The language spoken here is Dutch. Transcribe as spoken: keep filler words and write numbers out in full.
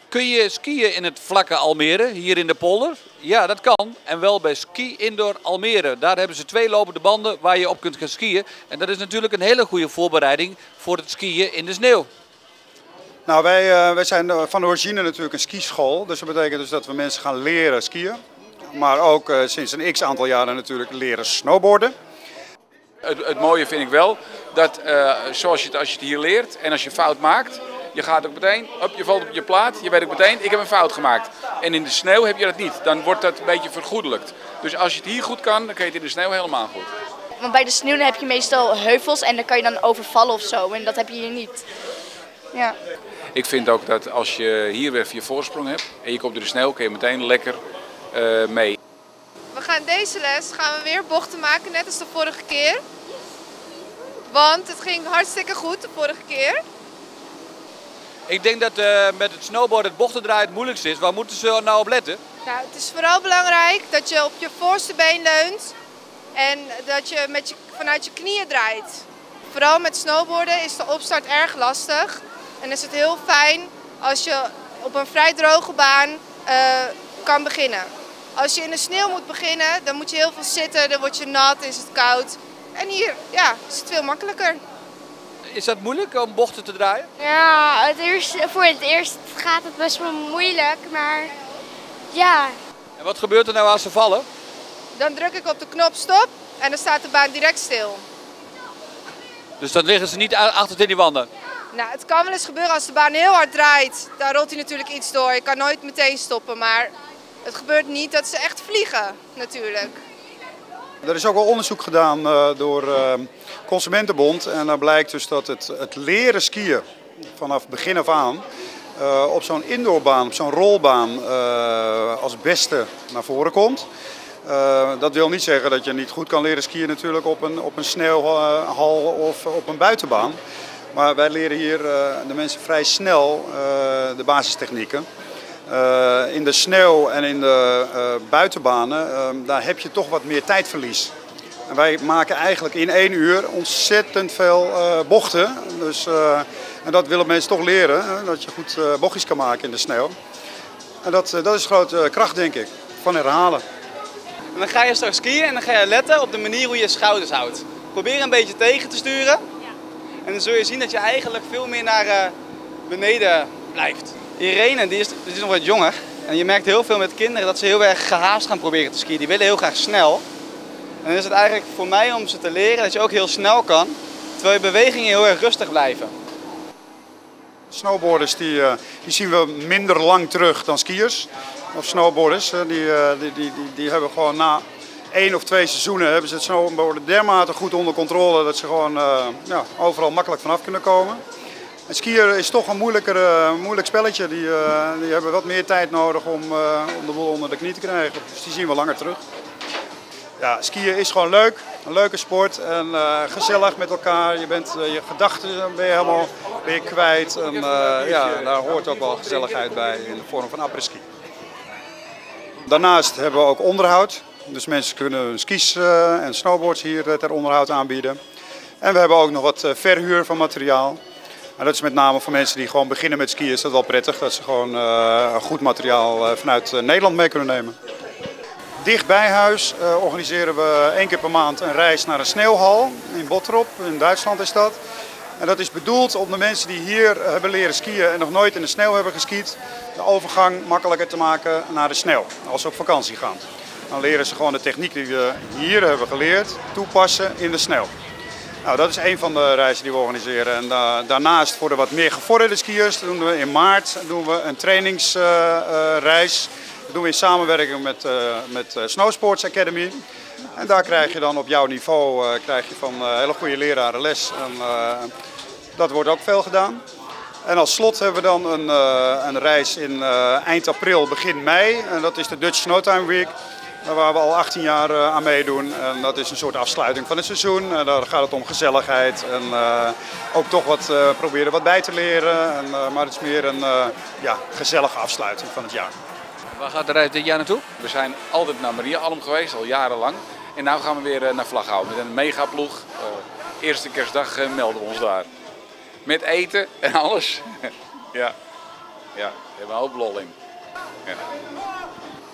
Kun je skiën in het vlakke Almere, hier in de polder? Ja, dat kan. En wel bij Ski Indoor Almere. Daar hebben ze twee lopende banden waar je op kunt gaan skiën. En dat is natuurlijk een hele goede voorbereiding voor het skiën in de sneeuw. Nou, wij, uh, wij zijn van origine natuurlijk een skischool. Dus dat betekent dus dat we mensen gaan leren skiën. Maar ook uh, sinds een x aantal jaren natuurlijk leren snowboarden. Het, het mooie vind ik wel dat uh, zoals je het, als je het hier leert en als je een fout maakt, je gaat ook meteen, op, je valt op je plaat, je weet ook meteen, ik heb een fout gemaakt. En in de sneeuw heb je dat niet, dan wordt dat een beetje vergoedelijkt. Dus als je het hier goed kan, dan kun je het in de sneeuw helemaal goed. Want bij de sneeuw heb je meestal heuvels en dan kan je dan overvallen of zo en dat heb je hier niet. Ja. Ik vind ook dat als je hier weer je voorsprong hebt en je komt door de sneeuw, kun je meteen lekker uh, mee. We gaan deze les gaan we weer bochten maken, net als de vorige keer. Want het ging hartstikke goed de vorige keer. Ik denk dat uh, met het snowboarden het bochten draaien het moeilijkste is. Waar moeten ze nou op letten? Nou, het is vooral belangrijk dat je op je voorste been leunt en dat je, met je vanuit je knieën draait. Vooral met snowboarden is de opstart erg lastig. En is het heel fijn als je op een vrij droge baan uh, kan beginnen. Als je in de sneeuw moet beginnen, dan moet je heel veel zitten, dan word je nat, is het koud. En hier ja, is het veel makkelijker. Is dat moeilijk om bochten te draaien? Ja, het eerst, voor het eerst gaat het best wel moeilijk, maar ja. En wat gebeurt er nou als ze vallen? Dan druk ik op de knop stop en dan staat de baan direct stil. Dus dan liggen ze niet achter in die wanden? Nou, het kan wel eens gebeuren als de baan heel hard draait. Dan rolt hij natuurlijk iets door. Je kan nooit meteen stoppen, maar het gebeurt niet dat ze echt vliegen natuurlijk. Er is ook al onderzoek gedaan uh, door uh, Consumentenbond en daar blijkt dus dat het, het leren skiën vanaf begin af aan uh, op zo'n indoorbaan, op zo'n rolbaan uh, als beste naar voren komt. Uh, dat wil niet zeggen dat je niet goed kan leren skiën natuurlijk op een, op een sneeuwhal of op een buitenbaan. Maar wij leren hier uh, de mensen vrij snel uh, de basistechnieken. Uh, in de sneeuw en in de uh, buitenbanen, uh, daar heb je toch wat meer tijdverlies. En wij maken eigenlijk in één uur ontzettend veel uh, bochten. Dus, uh, en dat willen mensen toch leren, uh, dat je goed uh, bochtjes kan maken in de sneeuw. En dat, uh, dat is grote kracht, denk ik, van herhalen. En dan ga je straks skiën en dan ga je letten op de manier hoe je je schouders houdt. Probeer een beetje tegen te sturen. En dan zul je zien dat je eigenlijk veel meer naar uh, beneden blijft. Irene die is, die is nog wat jonger en je merkt heel veel met kinderen dat ze heel erg gehaast gaan proberen te skiën. Die willen heel graag snel. En dan is het eigenlijk voor mij om ze te leren dat je ook heel snel kan, terwijl je bewegingen heel erg rustig blijven. Snowboarders die, die zien we minder lang terug dan skiers. Of snowboarders, die, die, die, die, die hebben gewoon na één of twee seizoenen hebben ze het snowboarden dermate goed onder controle dat ze gewoon uh, ja, overal makkelijk vanaf kunnen komen. En skiën is toch een moeilijker, uh, moeilijk spelletje. Die, uh, die hebben wat meer tijd nodig om, uh, om de boel onder de knie te krijgen. Dus die zien we langer terug. Ja, skiën is gewoon leuk. Een leuke sport en uh, gezellig met elkaar. Je, bent, uh, je gedachten ben je helemaal ben je kwijt. En uh, ja, daar hoort ook wel gezelligheid bij in de vorm van après-ski. Daarnaast hebben we ook onderhoud. Dus mensen kunnen skis uh, en snowboards hier ter onderhoud aanbieden. En we hebben ook nog wat uh, verhuur van materiaal. En dat is met name voor mensen die gewoon beginnen met skiën is dat wel prettig. Dat ze gewoon uh, goed materiaal uh, vanuit uh, Nederland mee kunnen nemen. Dicht bij huis uh, organiseren we één keer per maand een reis naar een sneeuwhal in Bottrop. In Duitsland is dat. En dat is bedoeld om de mensen die hier hebben leren skiën en nog nooit in de sneeuw hebben geskiet, de overgang makkelijker te maken naar de sneeuw als ze op vakantie gaan. Dan leren ze gewoon de techniek die we hier hebben geleerd toepassen in de sneeuw. Nou, dat is een van de reizen die we organiseren. En da daarnaast voor de wat meer gevorderde skiers doen we in maart doen we een trainingsreis. Uh, uh, dat doen we in samenwerking met, uh, met uh, Snow Sports Academy. En daar krijg je dan op jouw niveau uh, krijg je van uh, hele goede leraren les. En, uh, dat wordt ook veel gedaan. En als slot hebben we dan een, uh, een reis in uh, eind april, begin mei. En dat is de Dutch Snowtime Week. Waar we al achttien jaar uh, aan meedoen. En dat is een soort afsluiting van het seizoen. En daar gaat het om gezelligheid. En uh, ook toch wat uh, proberen wat bij te leren. En, uh, maar het is meer een uh, ja, gezellige afsluiting van het jaar. Waar gaat de reis dit jaar naartoe? We zijn altijd naar Mariaalm geweest, al jarenlang. En nu gaan we weer uh, naar Vlaghouw met een megaploeg. Uh, eerste kerstdag uh, melden we ons daar. Met eten en alles. Ja. Ja, daar hebben we een hoop lol in. Ja.